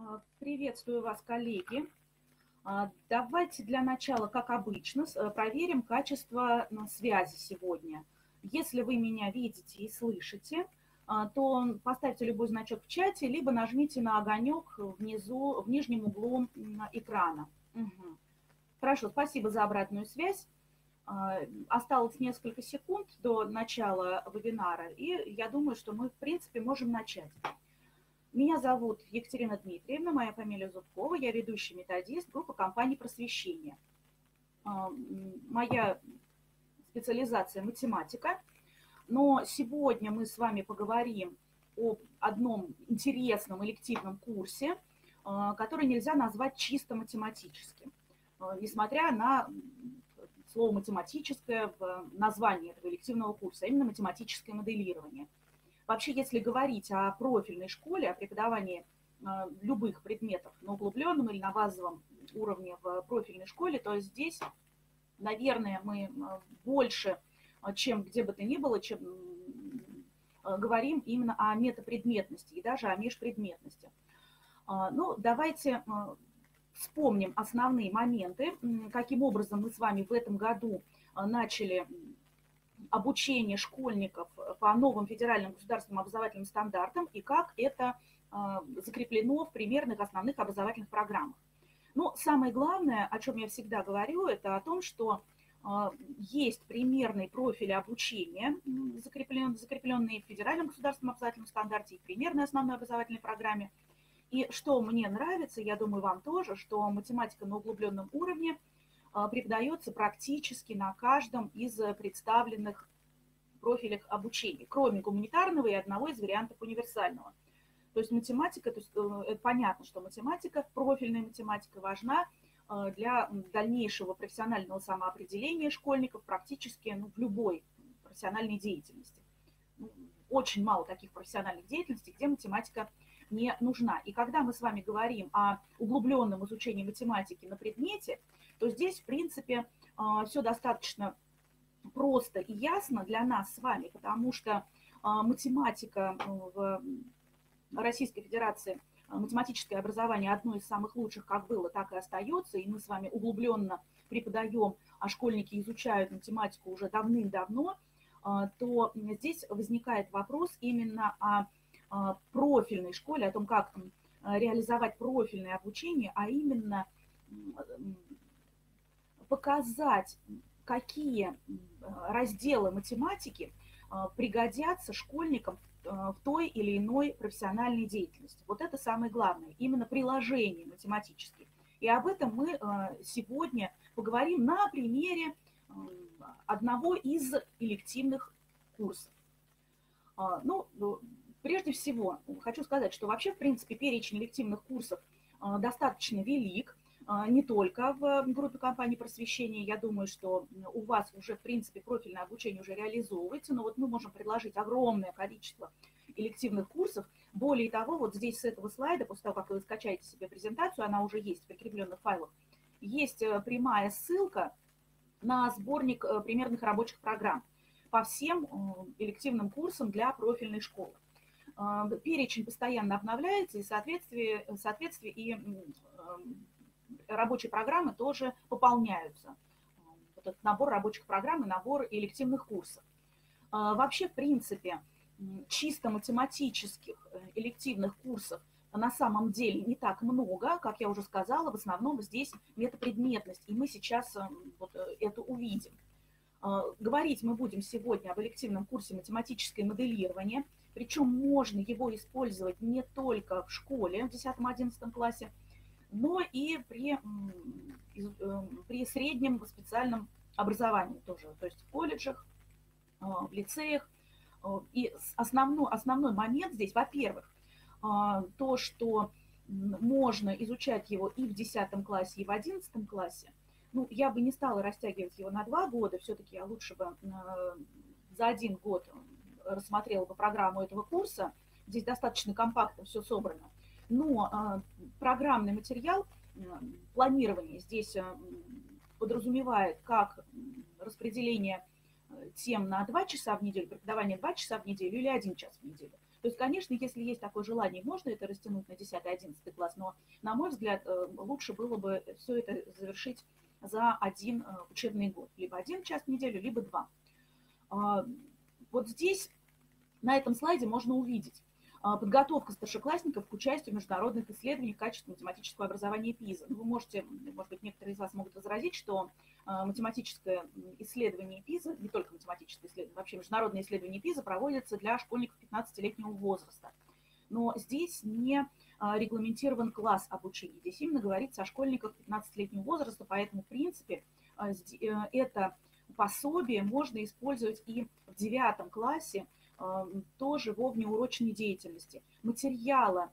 Приветствую вас, коллеги. Давайте для начала, как обычно, проверим качество связи сегодня. Если вы меня видите и слышите, то поставьте любой значок в чате, либо нажмите на огонек внизу, в нижнем углу экрана. Угу. Хорошо, спасибо за обратную связь. Осталось несколько секунд до начала вебинара, и я думаю, что мы, в принципе, можем начать. Меня зовут Екатерина Дмитриевна, моя фамилия Зубкова, я ведущий методист группы компаний просвещения. Моя специализация математика, но сегодня мы с вами поговорим об одном интересном элективном курсе, который нельзя назвать чисто математическим, несмотря на слово математическое в названии этого элективного курса, именно математическое моделирование. Вообще, если говорить о профильной школе, о преподавании любых предметов на углубленном или на базовом уровне в профильной школе, то здесь, наверное, мы больше, чем где бы то ни было, чем говорим именно о метапредметности и даже о межпредметности. Ну, давайте вспомним основные моменты, каким образом мы с вами в этом году начали обучение школьников по новым федеральным государственным образовательным стандартам и как это закреплено в примерных основных образовательных программах. Но самое главное, о чем я всегда говорю, это о том, что есть примерные профили обучения, закрепленные в федеральном государственном образовательном стандарте и в примерной основной образовательной программе. И что мне нравится, я думаю, вам тоже, что математика на углубленном уровне преподается практически на каждом из представленных профилях обучения, кроме гуманитарного и одного из вариантов универсального. То есть математика, то есть это понятно, что математика, профильная математика важна для дальнейшего профессионального самоопределения школьников практически в любой профессиональной деятельности. Очень мало таких профессиональных деятельностей, где математика не нужна. И когда мы с вами говорим о углубленном изучении математики на предмете, то здесь, в принципе, все достаточно просто и ясно для нас с вами, потому что математика в Российской Федерации, математическое образование одно из самых лучших, как было, так и остается, и мы с вами углубленно преподаем, а школьники изучают математику уже давным-давно, то здесь возникает вопрос именно о профильной школе, о том, как реализовать профильное обучение, а именно показать, какие разделы математики пригодятся школьникам в той или иной профессиональной деятельности. Вот это самое главное, именно приложение математические. И об этом мы сегодня поговорим на примере одного из элективных курсов. Ну, прежде всего, хочу сказать, что вообще, в принципе, перечень элективных курсов достаточно велик, не только в группе компаний просвещения. Я думаю, что у вас уже, в принципе, профильное обучение уже реализовывается, но вот мы можем предложить огромное количество элективных курсов. Более того, вот здесь с этого слайда, после того, как вы скачаете себе презентацию, она уже есть в прикрепленных файлах, есть прямая ссылка на сборник примерных рабочих программ по всем элективным курсам для профильной школы. Перечень постоянно обновляется, и в соответствии и рабочие программы тоже пополняются. Вот этот набор рабочих программ и набор элективных курсов. Вообще, в принципе, чисто математических элективных курсов на самом деле не так много, как я уже сказала, в основном здесь метапредметность, и мы сейчас вот это увидим. Говорить мы будем сегодня об элективном курсе математическое моделирование, причем можно его использовать не только в школе в 10-11 классе, но и при среднем специальном образовании тоже, то есть в колледжах, в лицеях. И основной момент здесь, во-первых, то, что можно изучать его и в 10 классе, и в 11 классе. Ну, я бы не стала растягивать его на 2 года, все-таки я лучше бы за 1 год рассмотрела бы программу этого курса. Здесь достаточно компактно все собрано. Но программный материал, планирование здесь подразумевает как распределение тем на 2 часа в неделю, преподавание 2 часа в неделю или 1 час в неделю. То есть, конечно, если есть такое желание, можно это растянуть на 10-11 класс, но, на мой взгляд, лучше было бы все это завершить за один учебный год. Либо 1 час в неделю, либо 2. Вот здесь, на этом слайде, можно увидеть подготовка старшеклассников к участию в международных исследованиях качества математического образования ПИЗа. Ну, вы можете, может быть, некоторые из вас могут возразить, что математическое исследование ПИЗа, не только математическое исследование, вообще международное исследование ПИЗа проводится для школьников 15-летнего возраста. Но здесь не регламентирован класс обучения. Здесь именно говорится о школьниках 15-летнего возраста, поэтому, в принципе, это пособие можно использовать и в 9 классе, тоже во внеурочной деятельности. Материала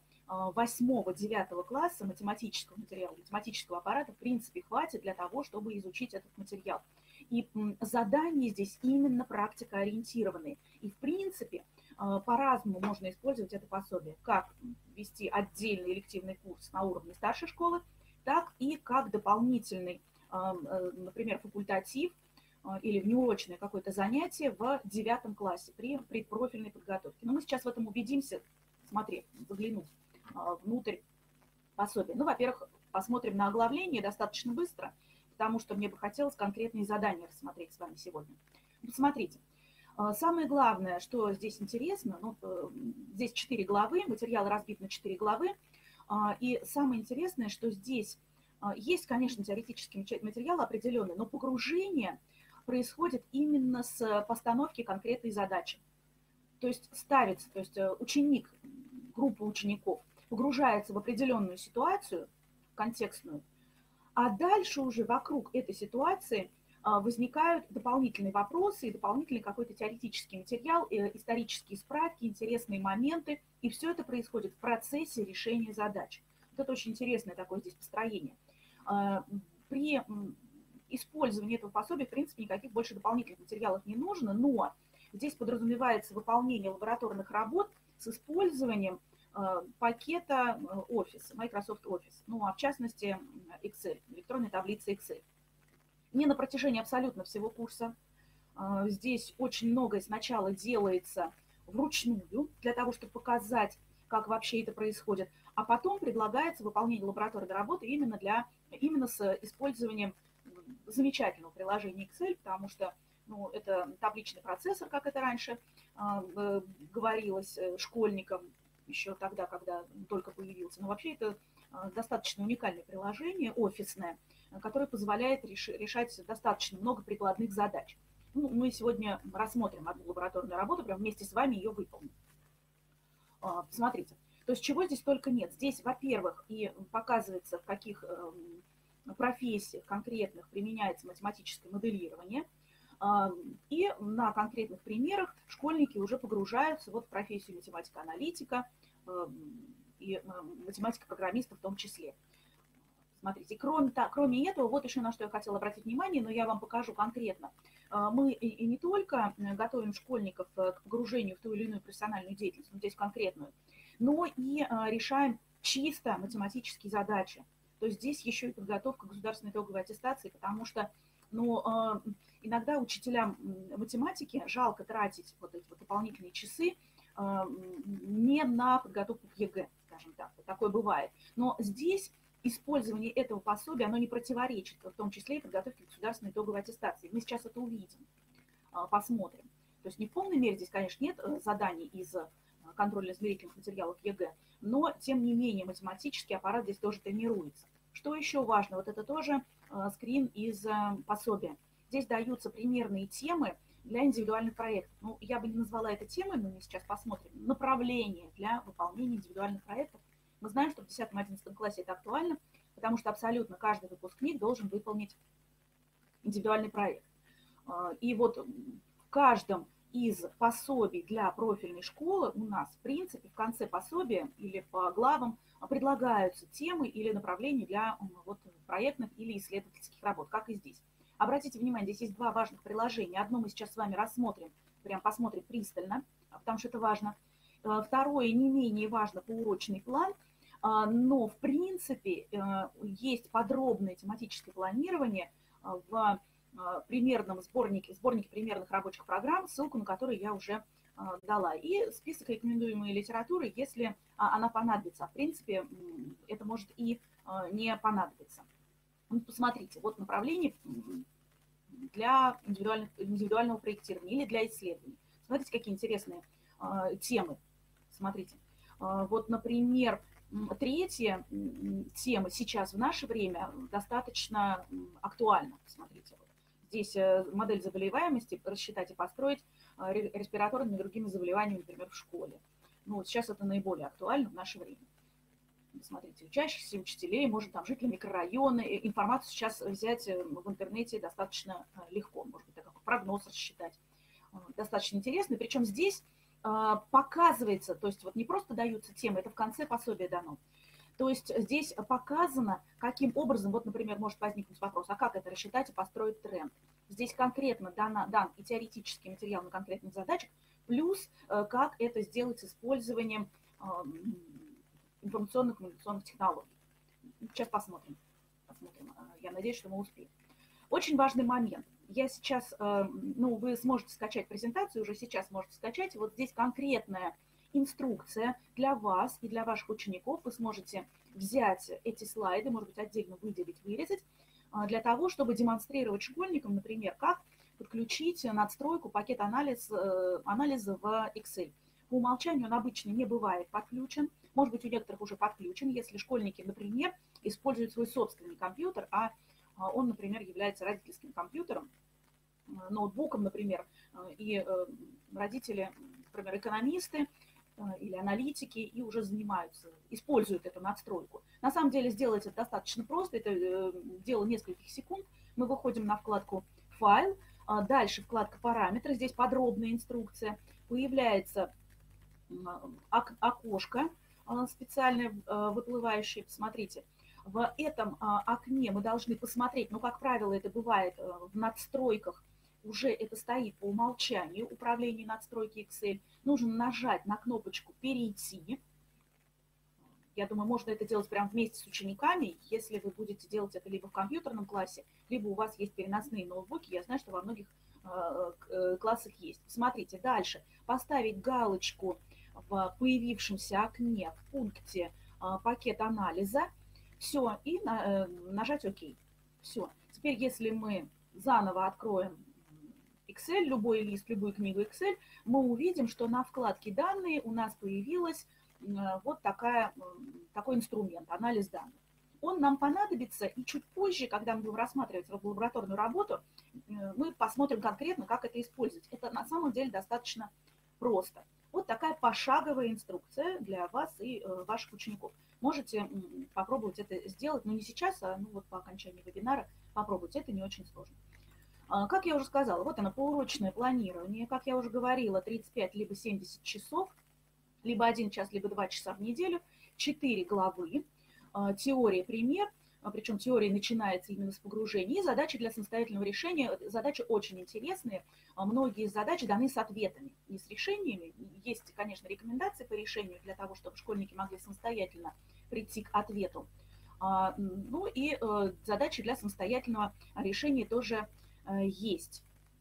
8-9 класса, математического материала, математического аппарата, в принципе, хватит для того, чтобы изучить этот материал. И задания здесь именно практикоориентированные. И, в принципе, по-разному можно использовать это пособие. Как вести отдельный элективный курс на уровне старшей школы, так и как дополнительный, например, факультатив или внеурочное какое-то занятие в 9 классе при предпрофильной подготовке. Но мы сейчас в этом убедимся, смотрев, заглянув внутрь пособия. Ну, во-первых, посмотрим на оглавление достаточно быстро, потому что мне бы хотелось конкретные задания рассмотреть с вами сегодня. Посмотрите. Самое главное, что здесь интересно, ну, здесь 4 главы, материал разбит на 4 главы, и самое интересное, что здесь есть, конечно, теоретический материал определенный, но погружение происходит именно с постановки конкретной задачи. То есть ставится, то есть ученик, группа учеников погружается в определенную ситуацию, контекстную, а дальше уже вокруг этой ситуации возникают дополнительные вопросы и дополнительный какой-то теоретический материал, исторические справки, интересные моменты, и все это происходит в процессе решения задач. Вот это очень интересное такое здесь построение. При использовании этого пособия, в принципе, никаких больше дополнительных материалов не нужно, но здесь подразумевается выполнение лабораторных работ с использованием пакета Office, Microsoft Office, ну а в частности Excel, электронной таблицы Excel. Не на протяжении абсолютно всего курса. Здесь очень многое сначала делается вручную, для того, чтобы показать, как вообще это происходит, а потом предлагается выполнение лабораторной работы именно с использованием замечательного приложения Excel, потому что ну, это табличный процессор, как это раньше говорилось школьникам, еще тогда, когда только появился. Но вообще это достаточно уникальное приложение, офисное, которое позволяет решать достаточно много прикладных задач. Ну, мы сегодня рассмотрим одну лабораторную работу, прям вместе с вами ее выполним. Посмотрите, то есть чего здесь только нет. Здесь, во-первых, и показывается, в каких профессиях конкретных применяется математическое моделирование, и на конкретных примерах школьники уже погружаются вот в профессию математика-аналитика и математика-программиста в том числе. Смотрите, кроме этого, вот еще на что я хотела обратить внимание, но я вам покажу конкретно. Мы и не только готовим школьников к погружению в ту или иную профессиональную деятельность, ну, здесь конкретную, но и решаем чисто математические задачи. То есть здесь еще и подготовка к государственной итоговой аттестации, потому что иногда учителям математики жалко тратить вот эти вот дополнительные часы не на подготовку к ЕГЭ, скажем так, вот такое бывает. Но здесь использование этого пособия, оно не противоречит, в том числе и подготовке к государственной итоговой аттестации. Мы сейчас это увидим, посмотрим. То есть не в полной мере здесь, конечно, нет заданий из контрольно-измерительных материалов ЕГЭ, но, тем не менее, математический аппарат здесь тоже тренируется. Что еще важно? Вот это тоже скрин из пособия. Здесь даются примерные темы для индивидуальных проектов. Ну, я бы не назвала это темой, но мы сейчас посмотрим. Направление для выполнения индивидуальных проектов. Мы знаем, что в 10-11 классе это актуально, потому что абсолютно каждый выпускник должен выполнить индивидуальный проект. И вот в каждом из пособий для профильной школы у нас, в принципе, в конце пособия или по главам предлагаются темы или направления для вот, проектных или исследовательских работ, как и здесь. Обратите внимание, здесь есть два важных приложения. Одно мы сейчас с вами рассмотрим, прям посмотрим пристально, потому что это важно. Второе, не менее важно, поурочный план. Но, в принципе, есть подробное тематическое планирование в примерном сборнике примерных рабочих программ, ссылку на который я уже дала, и список рекомендуемой литературы, если она понадобится. В принципе, это может и не понадобиться. Посмотрите, вот направление для индивидуального проектирования или для исследований. Смотрите, какие интересные темы. Смотрите. Вот, например, третья тема сейчас в наше время достаточно актуальна. Смотрите, вот. Здесь модель заболеваемости рассчитать и построить респираторными и другими заболеваниями, например, в школе. Ну, вот сейчас это наиболее актуально в наше время. Смотрите, учащихся, учителей, может там жители микрорайона. Информацию сейчас взять в интернете достаточно легко. Может быть, такой прогноз рассчитать. Достаточно интересно. Причем здесь показывается, то есть вот не просто даются темы, это в конце пособия дано. То есть здесь показано, каким образом, вот, например, может возникнуть вопрос, а как это рассчитать и построить тренд. Здесь конкретно дан и теоретический материал на конкретных задачах, плюс как это сделать с использованием информационных коммуникационных технологий. Сейчас посмотрим. Я надеюсь, что мы успеем. Очень важный момент. Я сейчас, вы сможете скачать презентацию, уже сейчас можете скачать. Вот здесь конкретная инструкция для вас и для ваших учеников. Вы сможете взять эти слайды, может быть, отдельно выделить, вырезать, для того, чтобы демонстрировать школьникам, например, как подключить надстройку пакет анализа в Excel. По умолчанию он обычно не бывает подключен. Может быть, у некоторых уже подключен, если школьники, например, используют свой собственный компьютер, а он, например, является родительским компьютером, ноутбуком, например, и родители, например, экономисты или аналитики, и уже занимаются, используют эту надстройку. На самом деле сделать это достаточно просто, это дело нескольких секунд. Мы выходим на вкладку «Файл», дальше вкладка «Параметры», здесь подробная инструкция, появляется окошко специальное выплывающее, посмотрите. В этом окне мы должны посмотреть, как правило, это бывает в надстройках, уже это стоит по умолчанию, управление надстройки Excel. Нужно нажать на кнопочку «Перейти». Я думаю, можно это делать прямо вместе с учениками, если вы будете делать это либо в компьютерном классе, либо у вас есть переносные ноутбуки. Я знаю, что во многих классах есть. Смотрите, дальше. Поставить галочку в появившемся окне в пункте «Пакет анализа». Все, и нажать «Ок». Все. Теперь, если мы заново откроем Excel, любой лист, любую книгу Excel, мы увидим, что на вкладке «Данные» у нас появилась вот такой инструмент, анализ данных. Он нам понадобится, и чуть позже, когда мы будем рассматривать лабораторную работу, мы посмотрим конкретно, как это использовать. Это на самом деле достаточно просто. Вот такая пошаговая инструкция для вас и ваших учеников. Можете попробовать это сделать, но не сейчас, а вот по окончании вебинара попробуйте, это не очень сложно. Как я уже сказала, вот оно, поурочное планирование. Как я уже говорила, 35 либо 70 часов, либо 1 час, либо 2 часа в неделю, 4 главы, теория, пример, причем теория начинается именно с погружения, и задачи для самостоятельного решения. Задачи очень интересные, многие из задач даны с ответами, не с решениями. Есть, конечно, рекомендации по решению для того, чтобы школьники могли самостоятельно прийти к ответу. Ну и задачи для самостоятельного решения тоже есть.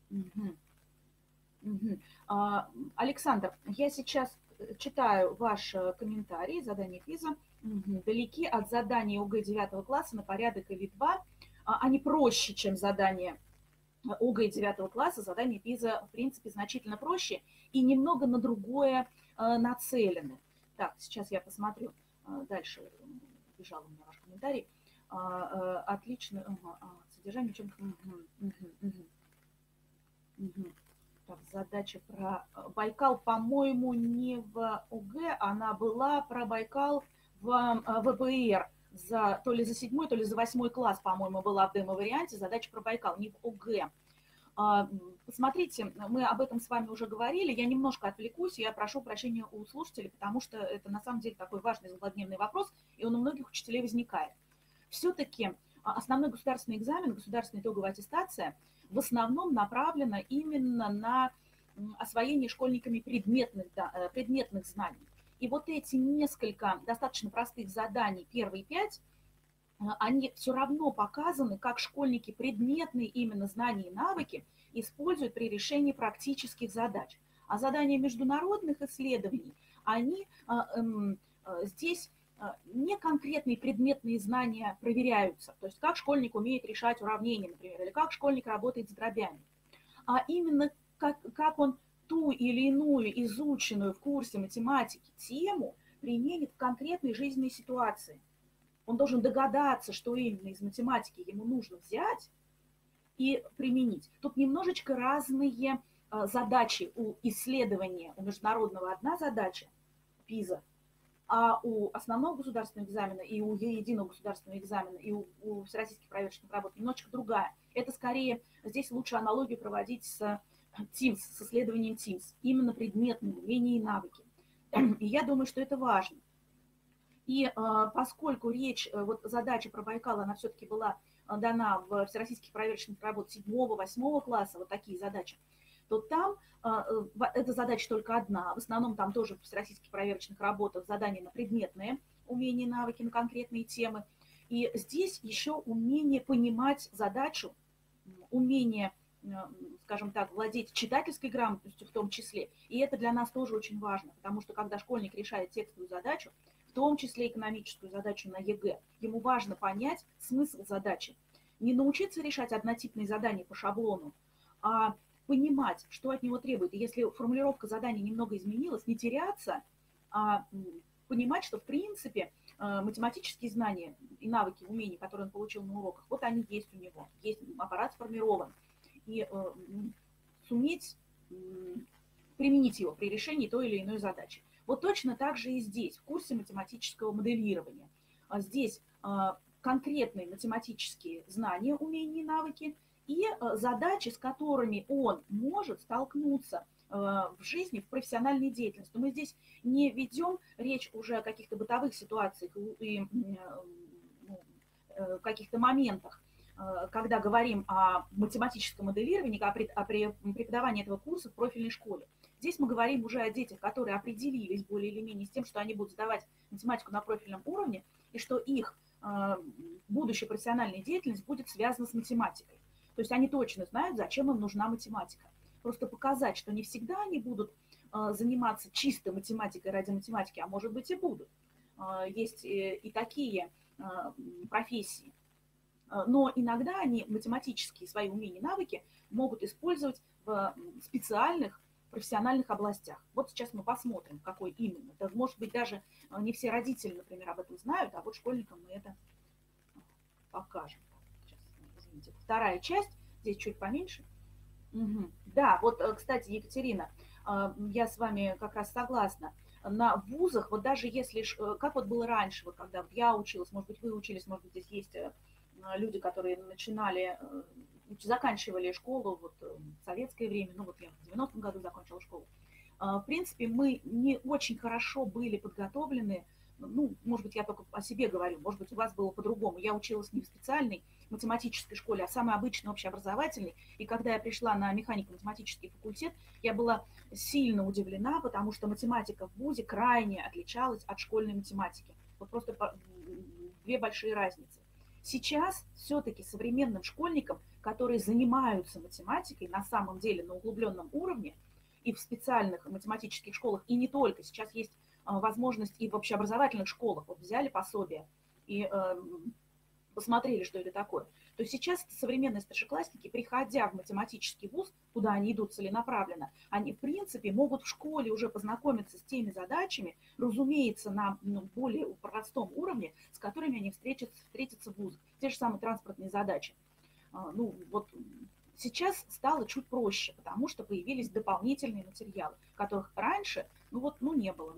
Александр, я сейчас читаю ваш комментарий, задание КВИЗа. Далеки от задания ОГЭ 9 класса на порядок или 2. Они проще, чем задание ОГЭ 9 класса. Задание ПИЗа, в принципе, значительно проще и немного на другое нацелены. Так, сейчас я посмотрю. Дальше бежал у меня ваш комментарий. Отлично. Содержание чем... Так, задача про Байкал, по-моему, не в ОГЭ, она была про Байкал в ВПР. То ли за 7, то ли за 8 класс, по-моему, была в демо-варианте. Задача про Байкал, не в ОГЭ. Посмотрите, мы об этом с вами уже говорили. Я немножко отвлекусь, я прошу прощения у слушателей, потому что это на самом деле такой важный злободневный вопрос, и он у многих учителей возникает. Все-таки основной государственный экзамен, государственная итоговая аттестация в основном направлена именно на освоение школьниками предметных знаний. И вот эти несколько достаточно простых заданий, первые 5, они все равно показаны, как школьники предметные именно знания и навыки используют при решении практических задач. А задания международных исследований, они здесь не конкретные предметные знания проверяются, то есть как школьник умеет решать уравнения, например, или как школьник работает с дробями, а именно как он ту или иную изученную в курсе математики тему применит в конкретной жизненной ситуации. Он должен догадаться, что именно из математики ему нужно взять и применить. Тут немножечко разные задачи у исследования, у международного одна задача, ПИЗа, а у основного государственного экзамена и у единого государственного экзамена и у всероссийских проверочных работ немножечко другая. Это скорее, здесь лучше аналогию проводить с TIMSS, с исследованием TIMSS, именно предметные умения и навыки. И я думаю, что это важно. И поскольку речь, вот задача про Байкал, она все-таки была дана в всероссийских проверочных работах 7-8 класса, вот такие задачи, то там эта задача только одна. В основном там тоже в всероссийских проверочных работах задания на предметные умения и навыки, на конкретные темы. И здесь еще умение понимать задачу, умение, скажем так, владеть читательской грамотностью в том числе. И это для нас тоже очень важно, потому что когда школьник решает текстовую задачу, в том числе экономическую задачу на ЕГЭ, ему важно понять смысл задачи. Не научиться решать однотипные задания по шаблону, а понимать, что от него требует. И если формулировка задания немного изменилась, не теряться, а понимать, что в принципе математические знания и навыки, умения, которые он получил на уроках, вот они есть у него, есть аппарат сформирован. И суметь применить его при решении той или иной задачи. Вот точно так же и здесь, в курсе математического моделирования. Здесь конкретные математические знания, умения и навыки и задачи, с которыми он может столкнуться в жизни, в профессиональной деятельности. Мы здесь не ведем речь уже о каких-то бытовых ситуациях и каких-то моментах, когда говорим о математическом моделировании, о преподавании этого курса в профильной школе. Здесь мы говорим уже о детях, которые определились более или менее с тем, что они будут сдавать математику на профильном уровне, и что их будущая профессиональная деятельность будет связана с математикой. То есть они точно знают, зачем им нужна математика. Просто показать, что не всегда они будут заниматься чисто математикой ради математики, а может быть и будут. Есть и такие профессии. Но иногда они математические свои умения и навыки могут использовать в специальных профессиональных областях. Вот сейчас мы посмотрим, какой именно. Это, может быть, даже не все родители, например, об этом знают, а вот школьникам мы это покажем. Сейчас, извините. Вторая часть, здесь чуть поменьше. Угу. Да, вот, кстати, Екатерина, я с вами как раз согласна. На вузах, вот даже если, как вот было раньше, вот когда я училась, может быть, вы учились, может быть, здесь есть люди, которые начинали, заканчивали школу вот, в советское время, ну вот я в 90-м году закончила школу. В принципе, мы не очень хорошо были подготовлены, ну, может быть, я только о себе говорю, может быть, у вас было по-другому. Я училась не в специальной математической школе, а в самой обычной общеобразовательной. И когда я пришла на механико-математический факультет, я была сильно удивлена, потому что математика в вузе крайне отличалась от школьной математики. Вот просто две большие разницы. Сейчас все-таки современным школьникам, которые занимаются математикой на самом деле на углубленном уровне и в специальных математических школах, и не только, сейчас есть возможность и в общеобразовательных школах, вот взяли пособие и посмотрели, что это такое, то сейчас современные старшеклассники, приходя в математический вуз, куда они идут целенаправленно, они, в принципе, могут в школе уже познакомиться с теми задачами, разумеется, на более простом уровне, с которыми они встретятся в вузах. Те же самые транспортные задачи. Ну, вот сейчас стало чуть проще, потому что появились дополнительные материалы, которых раньше, не было.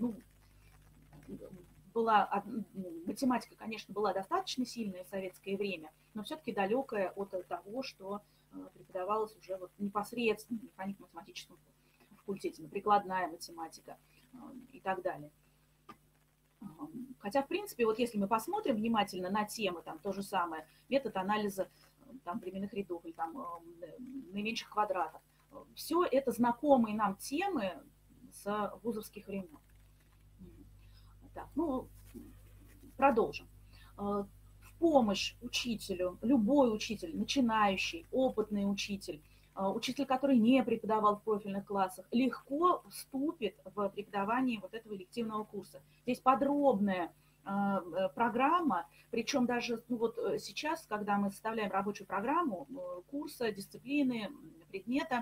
Математика, конечно, была достаточно сильная в советское время, но все-таки далекая от того, что преподавалось уже вот непосредственно в механико-математическом факультете, прикладная математика и так далее. Хотя, в принципе, вот если мы посмотрим внимательно на темы, там то же самое, метод анализа там, временных рядов или там наименьших квадратов, все это знакомые нам темы с вузовских времен. Так, продолжим. В помощь учителю, любой учитель, начинающий, опытный учитель, учитель, который не преподавал в профильных классах, легко вступит в преподавание вот этого элективного курса. Здесь подробная программа, причем даже ну вот сейчас, когда мы составляем рабочую программу курса, дисциплины, предмета,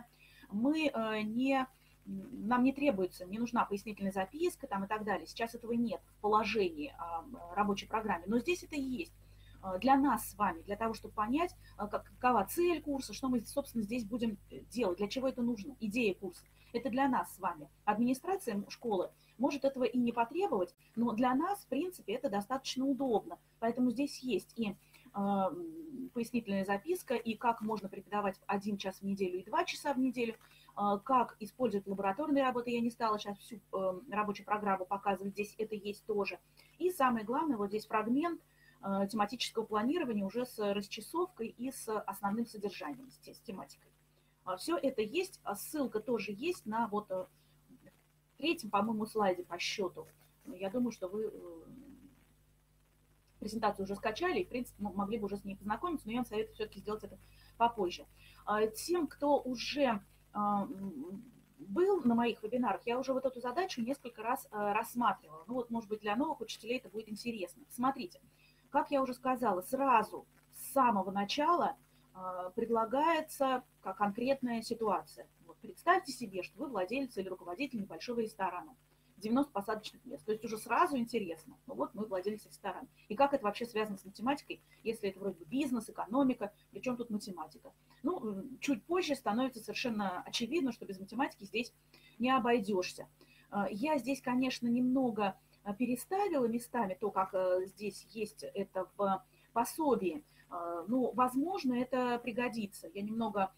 нам не требуется, не нужна пояснительная записка там, и так далее. Сейчас этого нет в положении рабочей программе, но здесь это и есть. Для нас с вами, для того, чтобы понять, какова цель курса, что мы, собственно, здесь будем делать, для чего это нужно, идея курса. Это для нас с вами. Администрация школы может этого и не потребовать, но для нас, в принципе, это достаточно удобно. Поэтому здесь есть и пояснительная записка, и как можно преподавать 1 час в неделю и 2 часа в неделю, как использовать лабораторные работы. Я не стала сейчас всю рабочую программу показывать, здесь это есть тоже. И самое главное, вот здесь фрагмент тематического планирования уже с расчесовкой и с основным содержанием, с тематикой. Все это есть, ссылка тоже есть на вот третьем, по-моему, слайде по счету. Я думаю, что вы презентацию уже скачали и, в принципе, могли бы уже с ней познакомиться, но я вам советую все-таки сделать это попозже. Тем, кто уже был на моих вебинарах, я уже вот эту задачу несколько раз рассматривала. Ну вот, может быть, для новых учителей это будет интересно. Смотрите, как я уже сказала, сразу с самого начала предлагается конкретная ситуация. Вот, представьте себе, что вы владелец или руководитель небольшого ресторана. 90 посадочных мест. То есть уже сразу интересно. Ну вот мы владелец ресторана. И как это вообще связано с математикой, если это вроде бы бизнес, экономика, причем тут математика? Ну, чуть позже становится совершенно очевидно, что без математики здесь не обойдешься. Я здесь, конечно, немного переставила местами то, как здесь есть это в пособии. Ну, возможно, это пригодится. Я немного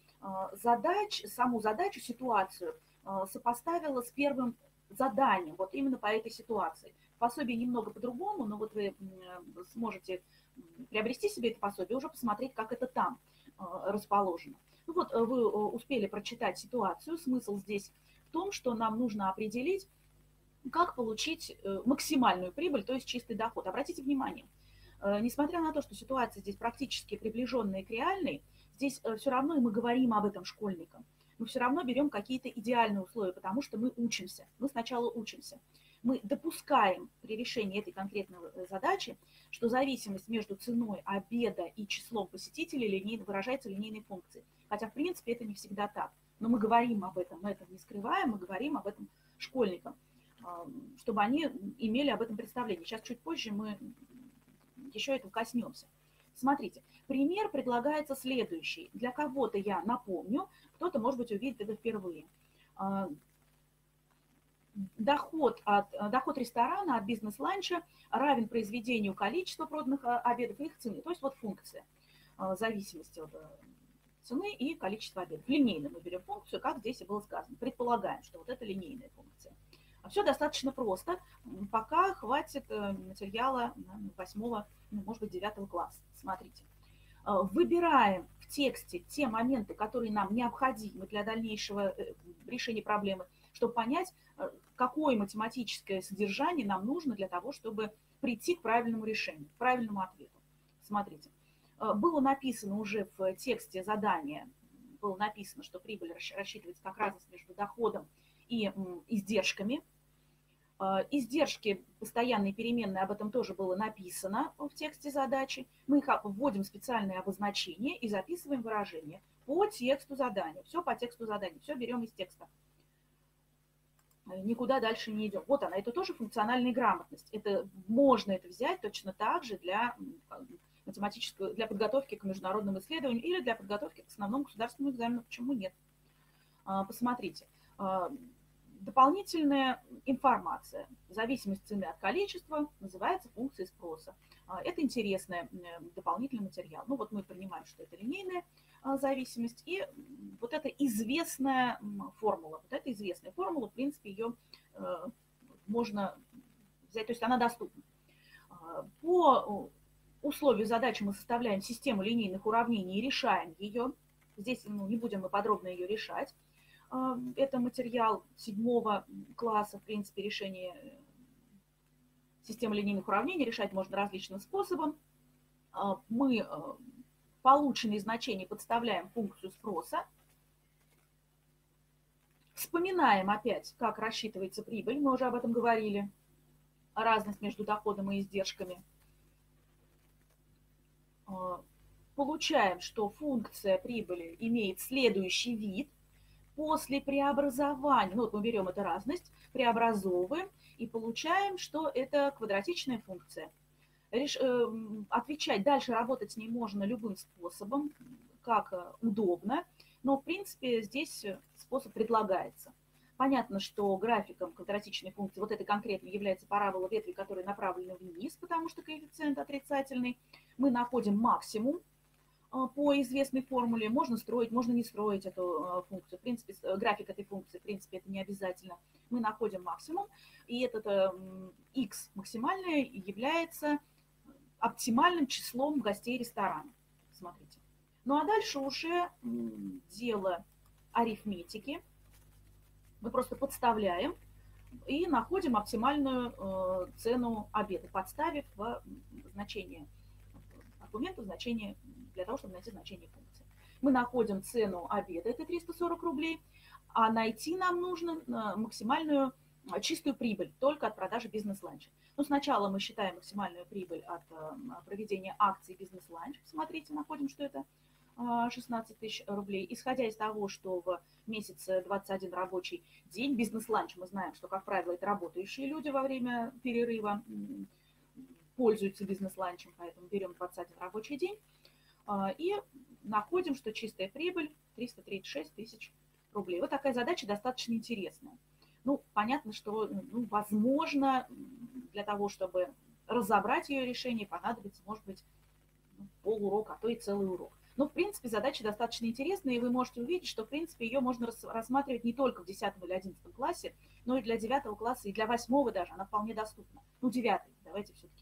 саму задачу, ситуацию сопоставила с первым заданием, вот именно по этой ситуации. Пособие немного по-другому, но вот вы сможете приобрести себе это пособие и уже посмотреть, как это там расположено. Ну вот вы успели прочитать ситуацию. Смысл здесь в том, что нам нужно определить, как получить максимальную прибыль, то есть чистый доход. Обратите внимание, несмотря на то, что ситуация здесь практически приближенная к реальной, здесь все равно и мы говорим об этом школьникам. Мы все равно берем какие-то идеальные условия, потому что мы учимся. Мы сначала учимся. Мы допускаем при решении этой конкретной задачи, что зависимость между ценой обеда и числом посетителей выражается линейной функцией. Хотя, в принципе, это не всегда так. Но мы говорим об этом, мы это не скрываем, мы говорим об этом школьникам, чтобы они имели об этом представление. Сейчас чуть позже мы еще этого коснемся. Смотрите, пример предлагается следующий. Для кого-то я напомню, кто-то, может быть, увидит это впервые. Доход ресторана от бизнес-ланча равен произведению количества проданных обедов и их цены. То есть вот функция зависимости от цены и количества обедов. Линейно мы берем функцию, как здесь и было сказано. Предполагаем, что вот это линейная функция. Все достаточно просто, пока хватит материала 8, может быть, 9 класса. Смотрите. Выбираем в тексте те моменты, которые нам необходимы для дальнейшего решения проблемы, чтобы понять, какое математическое содержание нам нужно для того, чтобы прийти к правильному решению, к правильному ответу. Смотрите. Было написано уже в тексте задания, было написано, что прибыль рассчитывается как разность между доходом и издержками. Издержки постоянные переменные, об этом тоже было написано в тексте задачи. Мы их вводим в специальные обозначения и записываем выражение по тексту задания. Все по тексту задания, все берем из текста. Никуда дальше не идем. Вот она, это тоже функциональная грамотность. Можно это взять точно так же для подготовки к международным исследованиям или для подготовки к основному государственному экзамену. Почему нет? Посмотрите. Дополнительная информация. Зависимость цены от количества называется функцией спроса. Это интересный дополнительный материал. Ну вот мы понимаем, что это линейная зависимость. И вот эта известная формула. Вот эта известная формула, в принципе, ее можно взять, то есть она доступна. По условию задачи мы составляем систему линейных уравнений и решаем ее. Здесь не будем мы подробно ее решать. Это материал 7 класса, в принципе, решение системы линейных уравнений решать можно различным способом. Мы полученные значения подставляем функцию спроса Вспоминаем опять, как рассчитывается прибыль. Мы уже об этом говорили. Разность между доходом и издержками. Получаем, что функция прибыли имеет следующий вид. После преобразования, ну вот мы берем эту разность, преобразовываем и получаем, что это квадратичная функция. Отвечать дальше, работать с ней можно любым способом, как удобно, но в принципе здесь способ предлагается. Понятно, что графиком квадратичной функции вот этой конкретно является парабола ветви, которая направлена вниз, потому что коэффициент отрицательный. Мы находим максимум по известной формуле. Можно строить, можно не строить эту функцию. В принципе, график этой функции, в принципе, это не обязательно. Мы находим максимум, и этот x максимальное является оптимальным числом гостей ресторана. Смотрите. Ну а дальше уже дело арифметики. Мы просто подставляем и находим оптимальную цену обеда, подставив в значение аргумента, значение для того, чтобы найти значение функции. Мы находим цену обеда, это 340 рублей, а найти нам нужно максимальную чистую прибыль только от продажи бизнес-ланча. Ну, сначала мы считаем максимальную прибыль от проведения акций бизнес-ланч. Смотрите, находим, что это 16 тысяч рублей. Исходя из того, что в месяц 21 рабочий день бизнес-ланч, мы знаем, что, как правило, это работающие люди во время перерыва пользуются бизнес-ланчем, поэтому берем 21 рабочий день и находим, что чистая прибыль 336 тысяч рублей. Вот такая задача достаточно интересная. Ну, понятно, что, возможно, для того, чтобы разобрать ее решение, понадобится, может быть, полурока, а то и целый урок. Но, в принципе, задача достаточно интересная, и вы можете увидеть, что, в принципе, ее можно рассматривать не только в 10 или 11 классе, но и для 9 класса, и для 8 даже, она вполне доступна. Ну, 9, давайте все-таки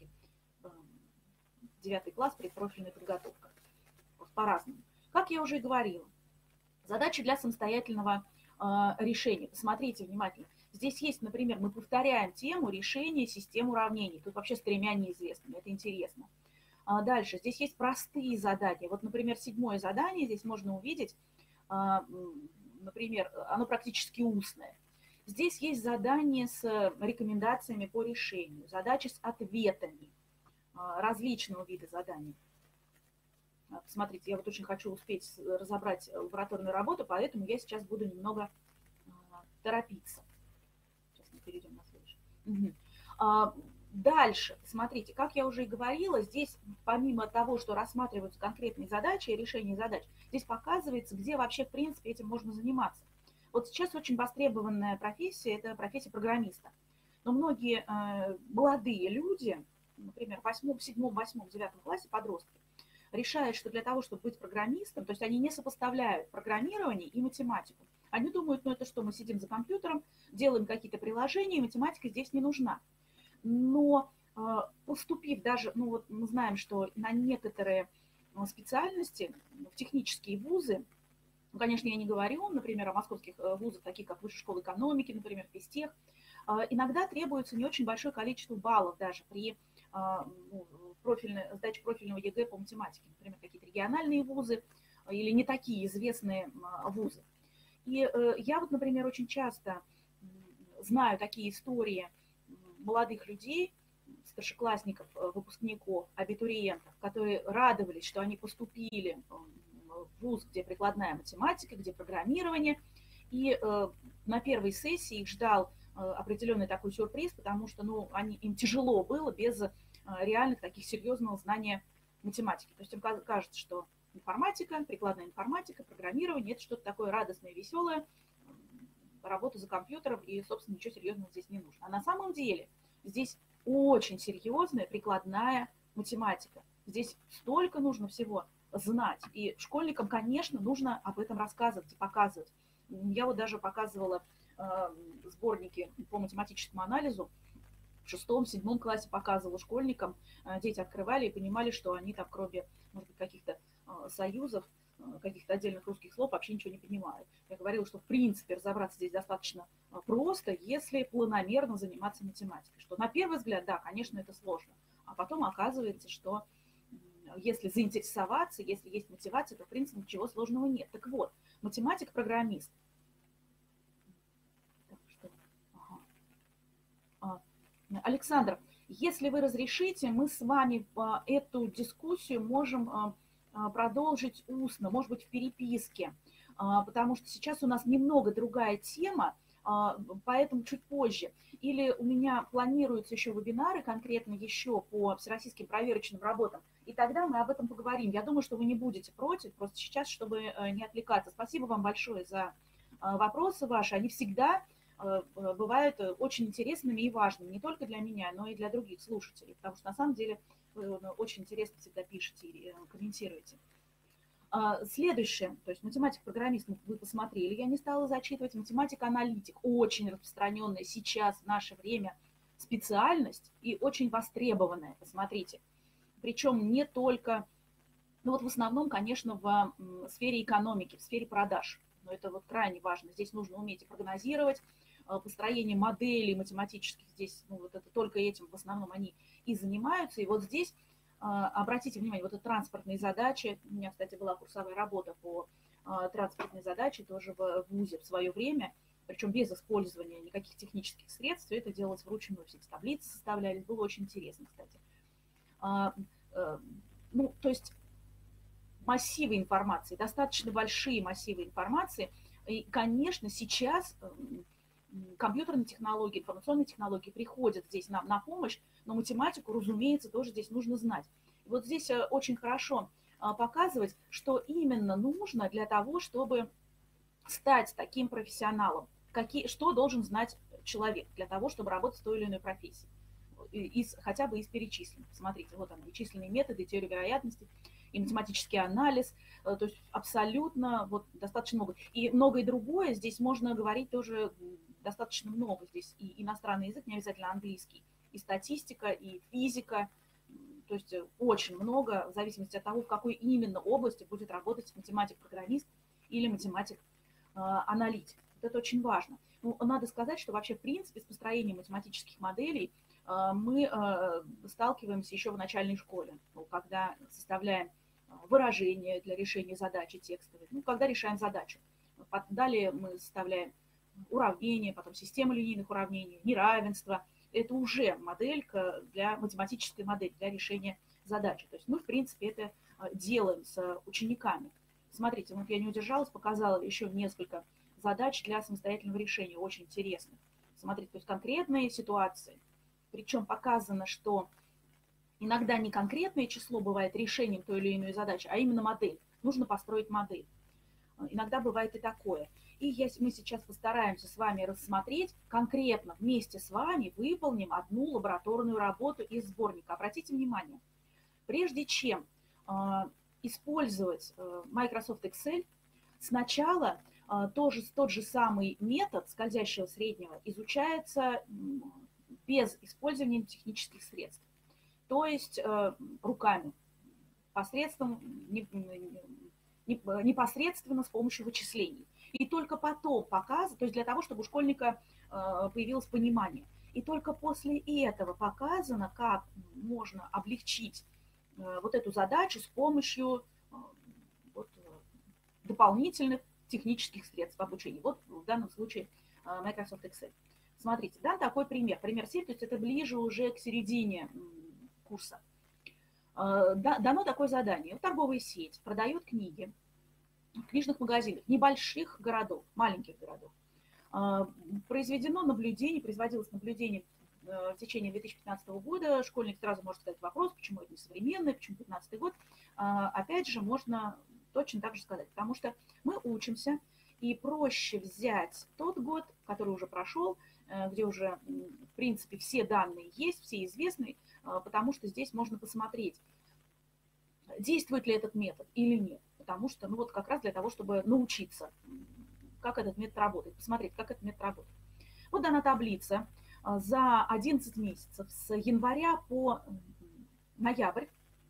9 класс, предпрофильная подготовка. По-разному. Как я уже и говорила, задачи для самостоятельного решения. Посмотрите внимательно. Здесь есть, например, мы повторяем тему решения систем уравнений. Тут вообще с 3 неизвестными, это интересно. Дальше, здесь есть простые задания. Вот, например, 7 задание, здесь можно увидеть, например, оно практически устное. Здесь есть задание с рекомендациями по решению, задачи с ответами, различного вида заданий. Смотрите, я вот очень хочу успеть разобрать лабораторную работу, поэтому я сейчас буду немного торопиться. Сейчас мы перейдем на следующий. Дальше, смотрите, как я уже и говорила, здесь помимо того, что рассматриваются конкретные задачи и решения задач, здесь показывается, где вообще, в принципе, этим можно заниматься. Вот сейчас очень востребованная профессия – это профессия программиста. Но многие молодые люди, например, в 8, 7, 8, 9 классе подростки, решают, что для того, чтобы быть программистом, то есть они не сопоставляют программирование и математику. Они думают, ну это что, мы сидим за компьютером, делаем какие-то приложения, и математика здесь не нужна. Но поступив даже, ну вот мы знаем, что на некоторые специальности, в технические вузы, ну, конечно, я не говорю, например, о московских вузах, таких как Высшая школа экономики, например, физтех, иногда требуется не очень большое количество баллов даже при сдаче профильного ЕГЭ по математике, например, какие-то региональные вузы или не такие известные вузы. И я вот, например, очень часто знаю такие истории молодых людей, старшеклассников, выпускников, абитуриентов, которые радовались, что они поступили в вуз, где прикладная математика, где программирование. И на первой сессии их ждал определенный такой сюрприз, потому что им тяжело было без реальных таких серьезного знания математики. То есть им кажется, что информатика, прикладная информатика, программирование – это что-то такое радостное, веселое, работа за компьютером, и, собственно, ничего серьезного здесь не нужно. А на самом деле здесь очень серьезная прикладная математика. Здесь столько нужно всего знать. И школьникам, конечно, нужно об этом рассказывать и показывать. Я вот даже показывала сборники по математическому анализу. В 6-7 классе показывала школьникам. Дети открывали и понимали, что они там, кроме, может быть, каких-то союзов, каких-то отдельных русских слов, вообще ничего не понимают. Я говорила, что в принципе разобраться здесь достаточно просто, если планомерно заниматься математикой. Что на первый взгляд, да, конечно, это сложно. А потом оказывается, что если заинтересоваться, если есть мотивация, то в принципе ничего сложного нет. Так вот, математик-программист Александр, если вы разрешите, мы с вами эту дискуссию можем продолжить устно, может быть, в переписке, потому что сейчас у нас немного другая тема, поэтому чуть позже. Или у меня планируются еще вебинары, конкретно еще по всероссийским проверочным работам, и тогда мы об этом поговорим. Я думаю, что вы не будете против, просто сейчас, чтобы не отвлекаться. Спасибо вам большое за вопросы ваши, они всегда бывают очень интересными и важными, не только для меня, но и для других слушателей, потому что на самом деле вы очень интересно всегда пишете и комментируете. Следующее, то есть математик-программист вы посмотрели, я не стала зачитывать, математик-аналитик, очень распространенная сейчас в наше время специальность и очень востребованная, посмотрите. Причем не только, ну вот в основном, конечно, в сфере экономики, в сфере продаж. Но это вот крайне важно. Здесь нужно уметь прогнозировать, построение моделей математических. Здесь, ну вот это только этим в основном они и занимаются. И вот здесь, обратите внимание, вот это транспортные задачи. У меня, кстати, была курсовая работа по транспортной задаче тоже в ВУЗе в свое время. Причем без использования никаких технических средств. Все это делалось вручную. Все эти таблицы составлялись. Было очень интересно, кстати. Ну, то есть массивы информации, достаточно большие массивы информации. И, конечно, сейчас компьютерные технологии, информационные технологии приходят здесь нам на помощь, но математику, разумеется, тоже здесь нужно знать. И вот здесь очень хорошо показывать, что именно нужно для того, чтобы стать таким профессионалом, что должен знать человек для того, чтобы работать в той или иной профессии. Хотя бы из перечисленных. Смотрите, вот они, численные методы, теория вероятности, и математический анализ, то есть абсолютно вот достаточно много. И многое другое, здесь можно говорить тоже достаточно много. Здесь и иностранный язык, не обязательно английский, и статистика, и физика, то есть очень много, в зависимости от того, в какой именно области будет работать математик-программист или математик-аналитик. Вот это очень важно. Ну, надо сказать, что вообще в принципе с построением математических моделей мы сталкиваемся еще в начальной школе, когда составляем выражения для решения задачи текстовой, ну, когда решаем задачу. Далее мы составляем уравнения, потом систему линейных уравнений, неравенства. Это уже моделька для математической модели, для решения задачи. То есть мы, в принципе, это делаем с учениками. Смотрите, вот я не удержалась, показала еще несколько задач для самостоятельного решения, очень интересных. Смотрите, то есть конкретные ситуации. Причем показано, что иногда не конкретное число бывает решением той или иной задачи, а именно модель. Нужно построить модель. Иногда бывает и такое. И мы сейчас постараемся с вами рассмотреть, конкретно вместе с вами выполним одну лабораторную работу из сборника. Обратите внимание, прежде чем использовать Microsoft Excel, сначала тот же самый метод скользящего среднего изучается без использования технических средств, то есть руками, непосредственно с помощью вычислений. И только потом показывать, то есть для того, чтобы у школьника появилось понимание. И только после этого показано, как можно облегчить вот эту задачу с помощью дополнительных технических средств обучения. Вот в данном случае Microsoft Excel. Смотрите, дан такой пример. Пример 7, то есть это ближе уже к середине курса. Дано такое задание. Торговая сеть продает книги в книжных магазинах небольших городов, маленьких городов. Производилось наблюдение в течение 2015 года. Школьник сразу может задать вопрос, почему это не современное, почему 2015 год. Опять же, можно точно так же сказать, потому что мы учимся, и проще взять тот год, который уже прошел, где уже, в принципе, все данные есть, все известны, потому что здесь можно посмотреть, действует ли этот метод или нет. Потому что, ну вот как раз для того, чтобы научиться, как этот метод работает, посмотреть, как этот метод работает. Вот дана таблица за 11 месяцев с января по ноябрь.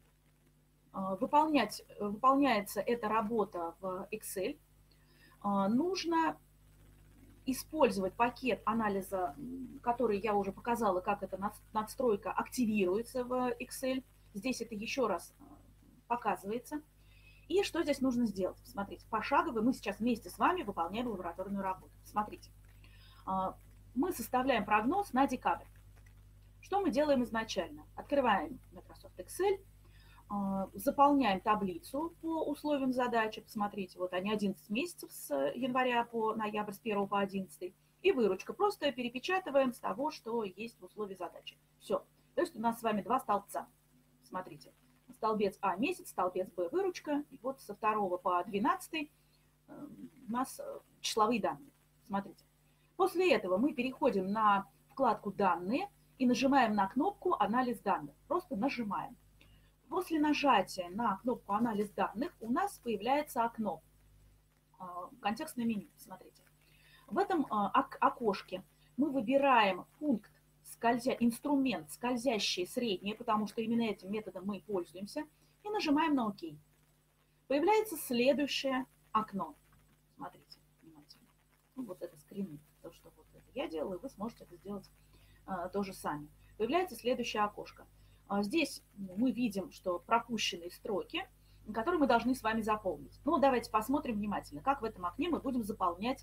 Выполняется эта работа в Excel. Нужно использовать пакет анализа, который я уже показала, как эта надстройка активируется в Excel. Здесь это еще раз показывается. И что здесь нужно сделать? Смотрите, пошагово мы сейчас вместе с вами выполняем лабораторную работу. Смотрите, мы составляем прогноз на декабрь. Что мы делаем изначально? Открываем Microsoft Excel, заполняем таблицу по условиям задачи. Посмотрите, вот они 11 месяцев с января по ноябрь, с 1 по 11. И выручка. Просто перепечатываем с того, что есть в условии задачи. Все. То есть у нас с вами два столбца. Смотрите. Столбец А месяц, столбец Б выручка. И вот со 2 по 12 у нас числовые данные. Смотрите. После этого мы переходим на вкладку «Данные» и нажимаем на кнопку «Анализ данных». Просто нажимаем. После нажатия на кнопку «Анализ данных» у нас появляется окно, контекстное меню. Смотрите. В этом окошке мы выбираем пункт, инструмент скользящее среднее, потому что именно этим методом мы пользуемся, и нажимаем на ОК. Появляется следующее окно. Смотрите внимательно. Ну, вот это скрины, то, что вот это я делаю, вы сможете это сделать тоже сами. Появляется следующее окошко. Здесь мы видим, что пропущенные строки, которые мы должны с вами заполнить. Ну, давайте посмотрим внимательно, как в этом окне мы будем заполнять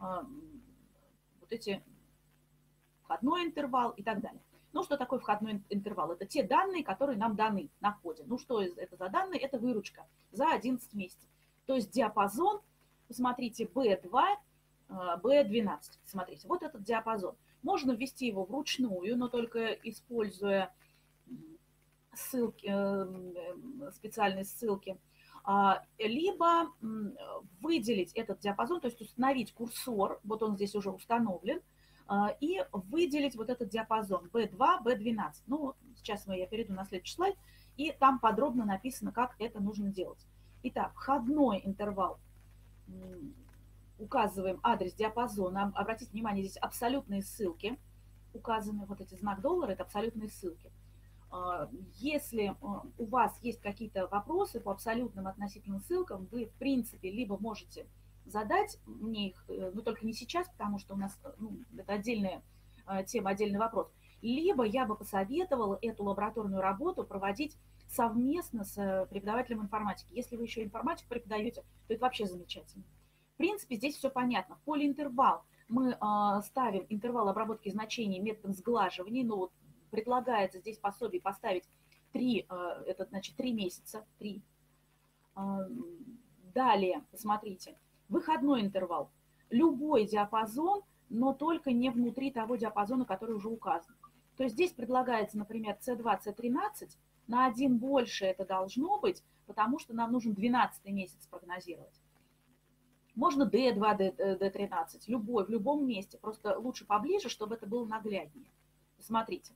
вот эти входной интервал и так далее. Ну, что такое входной интервал? Это те данные, которые нам даны на входе. Ну, что это за данные? Это выручка за 11 месяцев. То есть диапазон, посмотрите, B2, B12. Смотрите, вот этот диапазон. Можно ввести его вручную, но только используя ссылки, специальные ссылки. Либо выделить этот диапазон, то есть установить курсор, вот он здесь уже установлен, и выделить вот этот диапазон B2, B12. Ну, сейчас я перейду на следующий слайд, и там подробно написано, как это нужно делать. Итак, входной интервал. Указываем адрес диапазона. Обратите внимание, здесь абсолютные ссылки указаны. Вот эти знак доллара – это абсолютные ссылки. Если у вас есть какие-то вопросы по абсолютным относительным ссылкам, вы, в принципе, либо можете задать мне их, но только не сейчас, потому что у нас это отдельная тема, отдельный вопрос, либо я бы посоветовала эту лабораторную работу проводить совместно с преподавателем информатики. Если вы еще информатику преподаете, то это вообще замечательно. В принципе, здесь все понятно. В поле интервал мы ставим интервал обработки значений методом сглаживания. Ну, вот предлагается здесь пособие поставить 3 месяца. 3. Далее, посмотрите, выходной интервал. Любой диапазон, но только не внутри того диапазона, который уже указан. То есть здесь предлагается, например, C2, C13. На 1 больше это должно быть, потому что нам нужен 12 месяц прогнозировать. Можно D2, D13, любой, в любом месте, просто лучше поближе, чтобы это было нагляднее. Смотрите,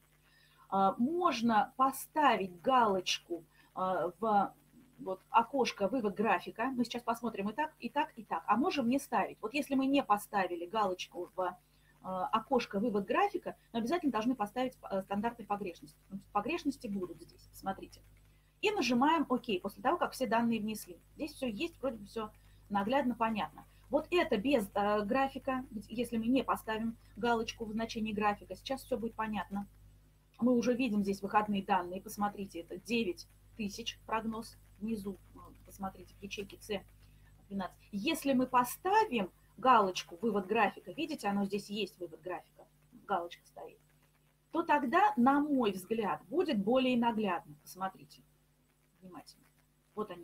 можно поставить галочку в окошко «Вывод графика». Мы сейчас посмотрим и так, и так, и так. А можем не ставить. Вот если мы не поставили галочку в окошко «Вывод графика», мы обязательно должны поставить стандартные погрешности. Погрешности будут здесь, смотрите. И нажимаем «Ок» после того, как все данные внесли. Здесь все есть, вроде бы все наглядно понятно. Вот это без графика, если мы не поставим галочку в значении графика, сейчас все будет понятно. Мы уже видим здесь выходные данные, посмотрите, это 9 тысяч прогноз внизу, посмотрите, в ячейке C12. Если мы поставим галочку «Вывод графика», видите, оно здесь есть, вывод графика, галочка стоит, то тогда, на мой взгляд, будет более наглядно. Посмотрите внимательно. Вот они,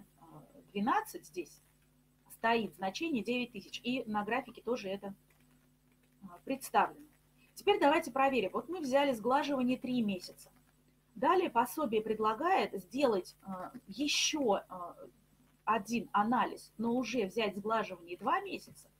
C12 здесь стоит значение 9000, и на графике тоже это представлено. Теперь давайте проверим. Вот мы взяли сглаживание 3 месяца. Далее пособие предлагает сделать еще один анализ, но уже взять сглаживание 2 месяца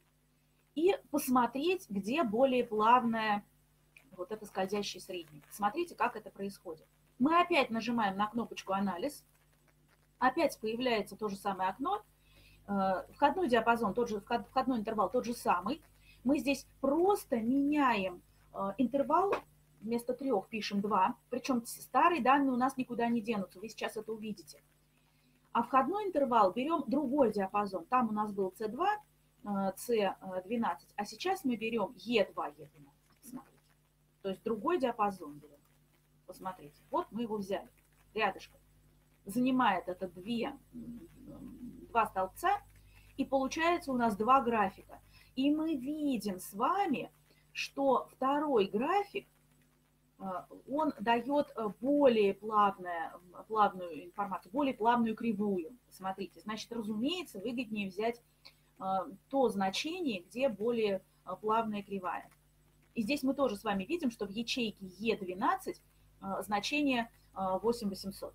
и посмотреть, где более плавное вот это скользящее среднее. Смотрите, как это происходит. Мы опять нажимаем на кнопочку «Анализ». Опять появляется то же самое окно. Входной диапазон, входной интервал тот же самый. Мы здесь просто меняем интервал, вместо 3 пишем 2, причем старые данные у нас никуда не денутся, вы сейчас это увидите. А входной интервал берем другой диапазон, там у нас был C2, C12, а сейчас мы берем E2, E12, смотрите. То есть другой диапазон берем. Посмотрите, вот мы его взяли рядышком. Занимает это 2 столбца, и получается у нас 2 графика. И мы видим с вами, что второй график он дает более плавную информацию, более плавную кривую. Смотрите, значит, разумеется, выгоднее взять то значение, где более плавная кривая. И здесь мы тоже с вами видим, что в ячейке Е12 значение 8800.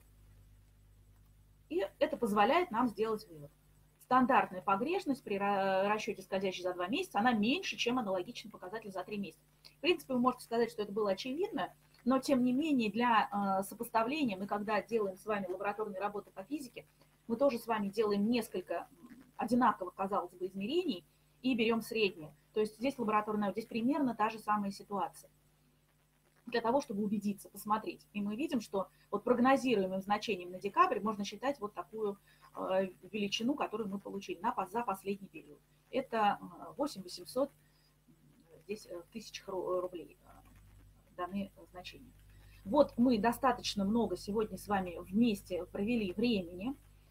И это позволяет нам сделать вывод. Стандартная погрешность при расчете скользящей за 2 месяца, она меньше, чем аналогичный показатель за 3 месяца. В принципе, вы можете сказать, что это было очевидно, но тем не менее для сопоставления мы, когда делаем с вами лабораторные работы по физике, мы тоже с вами делаем несколько одинаковых, казалось бы, измерений и берем среднее. То есть здесь лабораторная, здесь примерно та же самая ситуация. Для того, чтобы убедиться, посмотреть. И мы видим, что вот прогнозируемым значением на декабрь можно считать вот такую величину, которую мы получили за последний период. Это 8800, здесь в тысячах рублей даны значения. Вот мы достаточно много сегодня с вами вместе провели времени.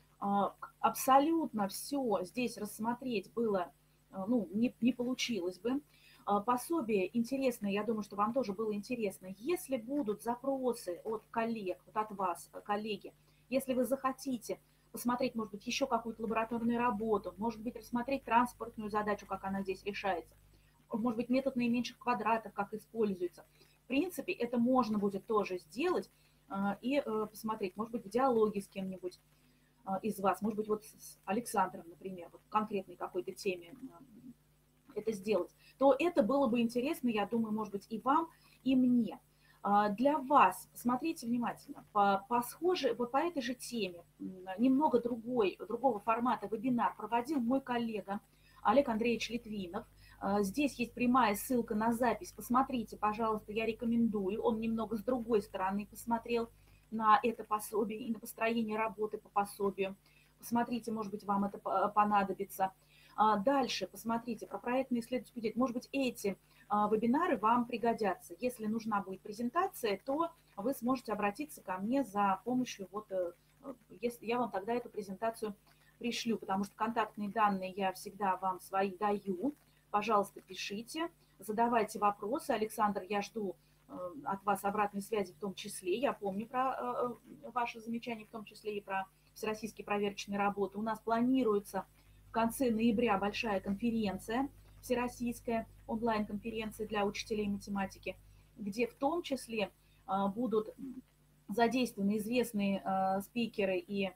Абсолютно все здесь рассмотреть было, ну, не получилось бы. Пособие интересное, я думаю, что вам тоже было интересно. Если будут запросы от коллег, вот от вас, коллеги, если вы захотите посмотреть, может быть, еще какую-то лабораторную работу, может быть, рассмотреть транспортную задачу, как она здесь решается, может быть, метод наименьших квадратов, как используется. В принципе, это можно будет тоже сделать и посмотреть, может быть, в диалоге с кем-нибудь из вас, может быть, вот с Александром, например, вот в конкретной какой-то теме это сделать, то это было бы интересно, я думаю, может быть, и вам, и мне. Для вас, смотрите внимательно, по этой же теме, немного другого формата вебинар проводил мой коллега Олег Андреевич Литвинов. Здесь есть прямая ссылка на запись, посмотрите, пожалуйста, я рекомендую, он немного с другой стороны посмотрел на это пособие и на построение работы по пособию. Посмотрите, может быть, вам это понадобится. Дальше посмотрите про проектные исследовательские деятельность. Может быть, эти вебинары вам пригодятся. Если нужна будет презентация, то вы сможете обратиться ко мне за помощью. Вот, если я вам тогда эту презентацию пришлю, потому что контактные данные я всегда вам свои даю. Пожалуйста, пишите, задавайте вопросы. Александр, я жду от вас обратной связи в том числе. Я помню про ваши замечания, в том числе и про всероссийские проверочные работы. У нас планируется в конце ноября большая конференция, всероссийская онлайн-конференция для учителей математики, где в том числе будут задействованы известные спикеры и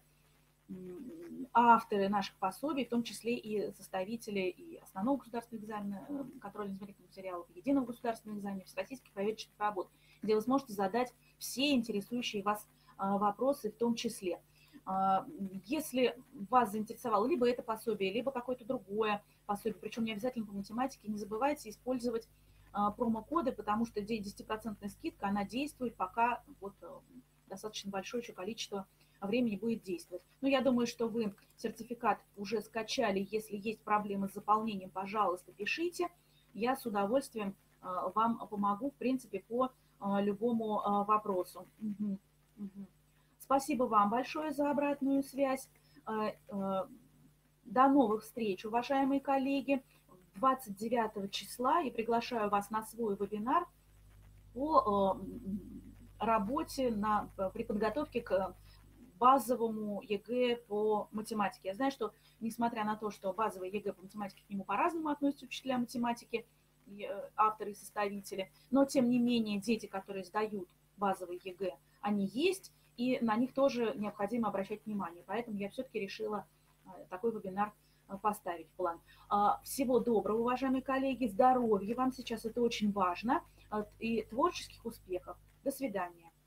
авторы наших пособий, в том числе и составители и основного государственного экзамена, контрольно-измерительных материалов, единого государственного экзамена, всероссийских проверочных работ, где вы сможете задать все интересующие вас вопросы в том числе. Если вас заинтересовало либо это пособие, либо какое-то другое пособие, причем не обязательно по математике, не забывайте использовать промокоды, потому что 10% скидка, она действует, пока вот достаточно большое еще количество времени будет действовать. Но я думаю, что вы сертификат уже скачали. Если есть проблемы с заполнением, пожалуйста, пишите. Я с удовольствием вам помогу, в принципе, по любому вопросу. Спасибо вам большое за обратную связь. До новых встреч, уважаемые коллеги. 29 числа я приглашаю вас на свой вебинар по работе при подготовке к базовому ЕГЭ по математике. Я знаю, что несмотря на то, что базовое ЕГЭ по математике к нему по-разному относятся учителя математики, авторы и составители, но тем не менее дети, которые сдают базовый ЕГЭ, они есть, и на них тоже необходимо обращать внимание. Поэтому я все-таки решила такой вебинар поставить в план. Всего доброго, уважаемые коллеги, здоровья вам сейчас, это очень важно, и творческих успехов. До свидания.